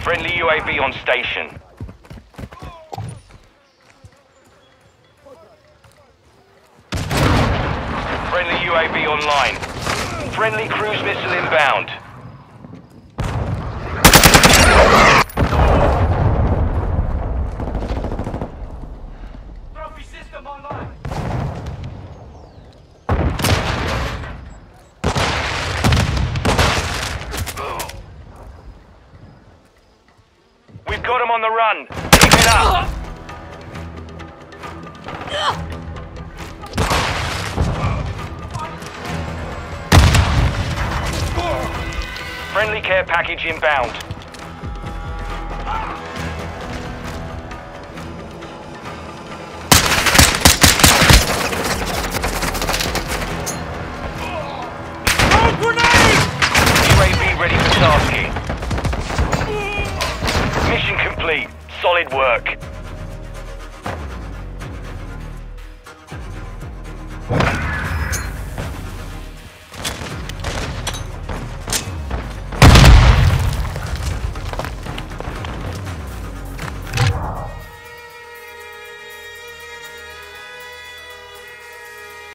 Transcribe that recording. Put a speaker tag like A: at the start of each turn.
A: Friendly UAV on station. Friendly UAV online. Friendly cruise missile inbound. Trophy system online. We've got him on the run. Keep it up. Friendly care package inbound. UAV ready for tasking. Mission complete. Solid work.